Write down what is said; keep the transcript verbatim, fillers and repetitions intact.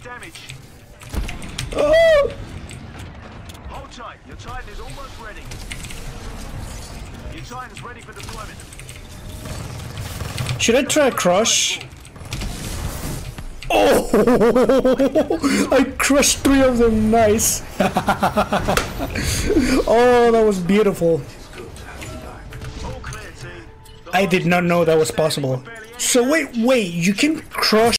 damage. Oh! Hold tight. Your Titan is almost ready. Your Titan's ready for deployment. Should I try crush? Oh! I crushed three of them. Nice. Oh, that was beautiful. All clear, team. I did not know that was possible. So wait, wait, you can crush